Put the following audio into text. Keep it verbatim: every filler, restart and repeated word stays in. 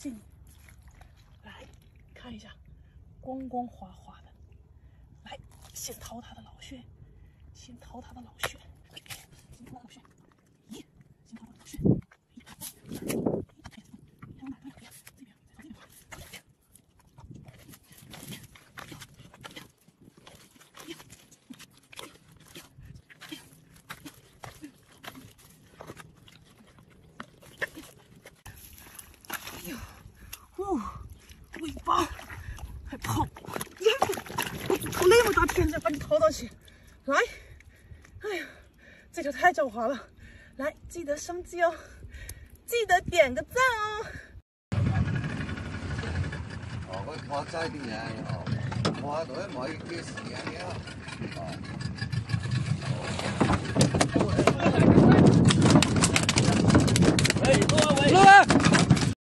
近来看一下，光光滑滑的。来，先掏它的老穴，先掏它的老穴，先掏老穴，咦，先掏老穴。 哦，尾巴还跑，呀，掏那么大片子把你掏到起，来，哎呀，这条太狡猾了，来，记得上机哦，记得点个赞哦。 哦，佢拍晒啲嘢，哦，拍到一米幾時嘅哦。哎，多位。